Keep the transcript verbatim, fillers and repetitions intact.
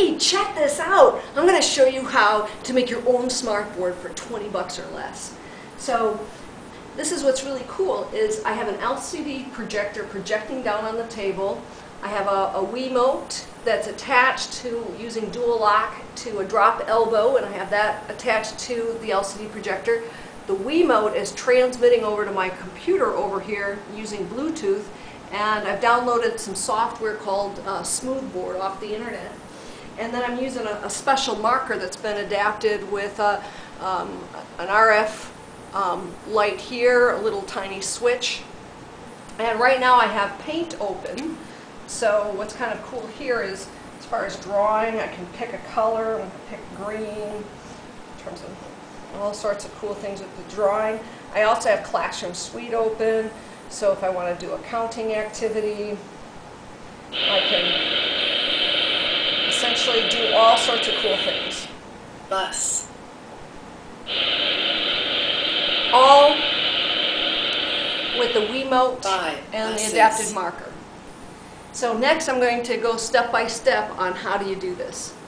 hey, check this out. I'm going to show you how to make your own smartboard for twenty bucks or less. So this is what's really cool is I have an L C D projector projecting down on the table. I have a, a Wii mote that's attached to, using dual lock, to a drop elbow, and I have that attached to the L C D projector. The Wii mote is transmitting over to my computer over here using Bluetooth, and I've downloaded some software called uh, Smartboard off the internet. And then I'm using a, a special marker that's been adapted with uh, um, an R F um, light here, a little tiny switch. And right now I have paint open. So what's kind of cool here is, as far as drawing, I can pick a color. I'm going to pick green, in terms of all sorts of cool things with the drawing. I also have Classroom Suite open, so if I want to do a counting activity, I can essentially do all sorts of cool things. Bus. All with the Wii mote Five and buses. the adapted marker. So next I'm going to go step by step on how do you do this.